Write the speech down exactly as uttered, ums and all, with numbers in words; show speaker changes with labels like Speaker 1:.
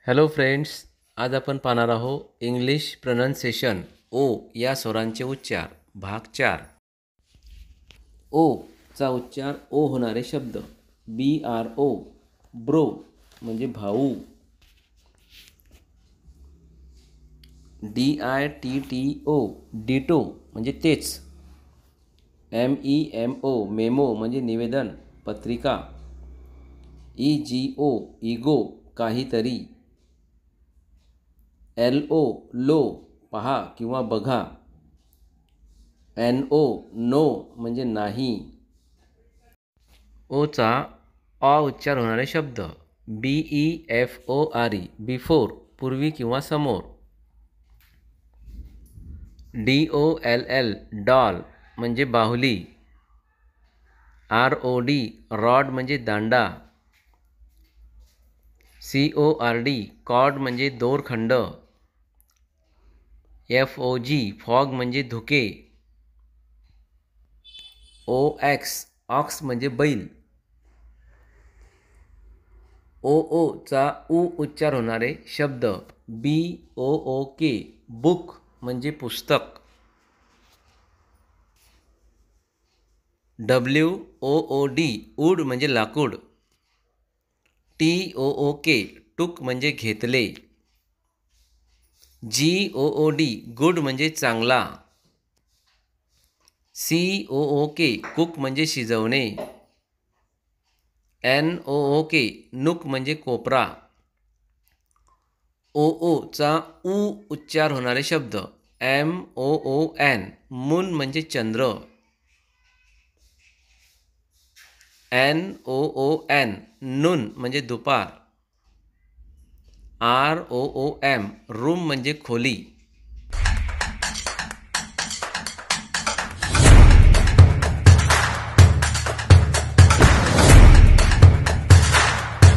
Speaker 1: Hello friends, आज आपण पाहणार आहोत इंग्लिश प्रोनाउन्सिएशन ओ या स्वरांचे उच्चार भाग चार. ओ चा उच्चार ओ होणारे शब्द बी आर ओ, ब्रो म्हणजे भाऊ, D I T T O ditto म्हणजे तेच, M E M O memo म्हणजे निवेदन पत्रिका, ई जी ओ इगो काहीतरी, एल ओ लो पहा किंवा बघा, एन ओ नो म्हणजे नाही. ओचा अ उच्चार होणारे शब्द B E F O R E before पूर्वी किंवा समोर, D O L L doll म्हणजे बाहुली, आर ओ डी रॉड म्हणजे दांडा, C O R D cord म्हणजे दोरखंड, एफ ओ जी फॉग म्हणजे धुके, ओ एक्स ऑक्स म्हणजे बैल. ओ ओ चा उ उच्चार होणारे शब्द बी ओ ओ के बुक म्हणजे पुस्तक, W O O D wood म्हणजे लाकूड, टी ओ ओ के टूक म्हणजे घेतले, जी ओ ओ डी गुड म्हणजे चांगला, सी ओ ओ के कुक म्हणजे शिजवणे, एन ओ ओ के नुक म्हणजे कोपरा. ओ ओ चा उ उच्चार होणारे शब्द M O O N moon म्हणजे चंद्र, N O O N noon म्हणजे दुपार, R O O M room म्हणजे खोली.